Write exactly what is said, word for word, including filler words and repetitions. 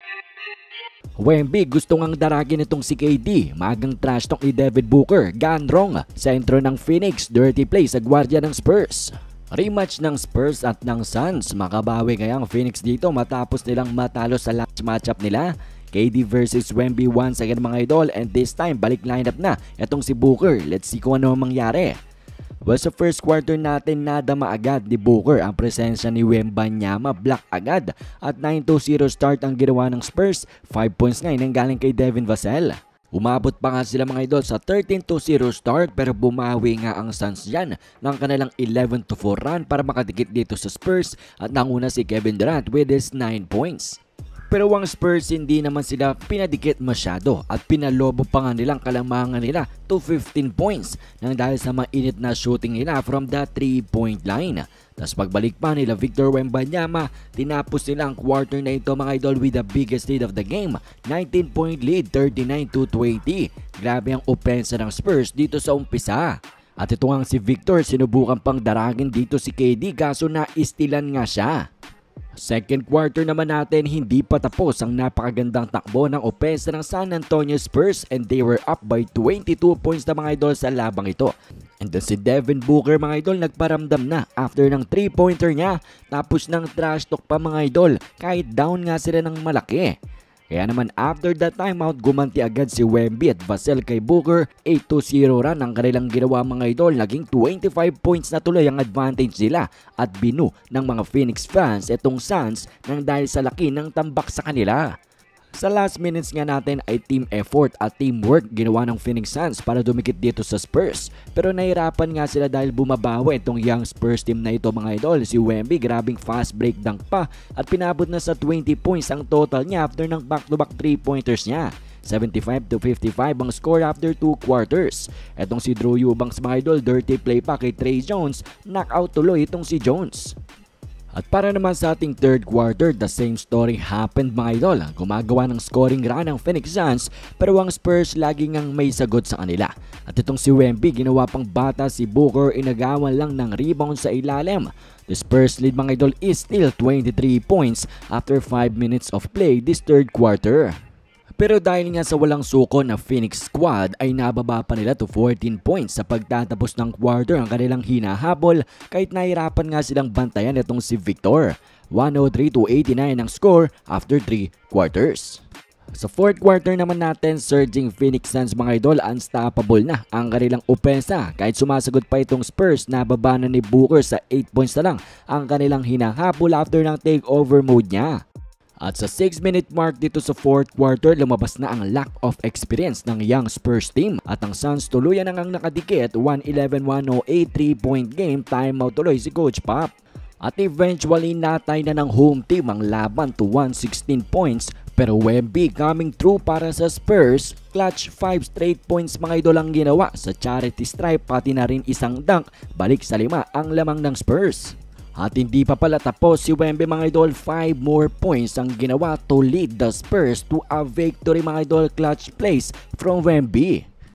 Wemby gusto ngang daragin itong si K D. Magang trash talk ni Devin Booker. Gone wrong. Sentro ng Phoenix. Dirty play sa gwardiya ng Spurs. Rematch ng Spurs at ng Suns. Makabawi kaya ang Phoenix dito matapos nilang matalo sa last matchup nila. K D versus Wemby once again mga idol, and this time balik lineup na itong si Booker. Let's see kung ano mangyari. Well, sa first quarter natin nadama agad ni Booker ang presensya ni Wembanyama, block agad at nine to zero start ang ginawa ng Spurs. five points nga nang galing kay Devin Vassell. Umabot pa nga sila mga idol sa thirteen to zero start, pero bumawi nga ang Suns dyan ng kanilang eleven to four run para makadikit dito sa Spurs at nanguna si Kevin Durant with his nine points. Pero ang Spurs hindi naman sila pinadikit masyado at pinalobo pa nga nilang kalamangan nila to fifteen points nang dahil sa mainit na shooting nila from the three point line. Tapos pagbalik pa nila Victor Wembanyama, tinapos nila ang quarter na ito mga idol with the biggest lead of the game. nineteen point lead, thirty-nine to twenty. Grabe ang opensa ng Spurs dito sa umpisa. At ito nga si Victor, sinubukan pang daragin dito si K D kaso na-istilan nga siya. Second quarter naman natin, hindi pa tapos ang napakagandang takbo ng opensa ng San Antonio Spurs, and they were up by twenty-two points na mga idol sa labang ito. And then si Devin Booker mga idol nagparamdam na after ng three pointer niya, tapos ng trash talk pa mga idol kahit down nga sila ng malaki. Kaya naman after that timeout, gumanti agad si Wemby at Vassell kay Booker. eight to zero run ang kanilang ginawa mga idol. Naging twenty-five points na tuloy ang advantage nila at binu ng mga Phoenix fans itong Suns nang dahil sa laki ng tambak sa kanila. Sa last minutes nga natin ay team effort at teamwork ginawa ng Phoenix Suns para dumikit dito sa Spurs. Pero nahirapan nga sila dahil bumabawi itong young Spurs team na ito mga idol. Si Wemby grabing fast break dunk pa at pinabot na sa twenty points ang total niya after ng back-to-back three pointers niya. seventy-five to fifty-five ang score after two quarters. Etong si Drew Eubanks mga idol, dirty play pa kay Trey Jones, knockout tuloy itong si Jones. At para naman sa ating third quarter, the same story happened mga idol. Gumagawa ng scoring run ng Phoenix Suns pero ang Spurs laging ang may sagot sa kanila. At itong si Wemby, ginawa pang bata si Booker, inagawan lang ng rebound sa ilalim. The Spurs lead mga idol is still twenty-three points after five minutes of play this third quarter. Pero dahil nga sa walang suko na Phoenix squad ay nababa pa nila to fourteen points sa pagtatapos ng quarter ang kanilang hinahabol kahit nahirapan nga silang bantayan itong si Victor. one oh three to eighty-nine ang score after three quarters. Sa fourth quarter naman natin, surging Phoenix Suns mga idol, unstoppable na ang kanilang opensa. Kahit sumasagot pa itong Spurs, nababa na ni Booker sa eight points na lang ang kanilang hinahabol after ng takeover mode niya. At sa six minute mark dito sa fourth quarter, lumabas na ang lack of experience ng young Spurs team at ang Suns tuluyan na ngang nakadikit. one eleven to one oh eight, three point game, timeout tuloy si Coach Pop. At eventually natay na ng home team ang laban to one sixteen points, pero Wemby coming through para sa Spurs. Clutch five straight points mga idol ang ginawa sa charity stripe, pati na rin isang dunk. Balik sa lima ang lamang ng Spurs. At hindi pa pala tapos si Wemby mga idol, five more points ang ginawa to lead the Spurs to a victory mga idol. Clutch plays from Wemby.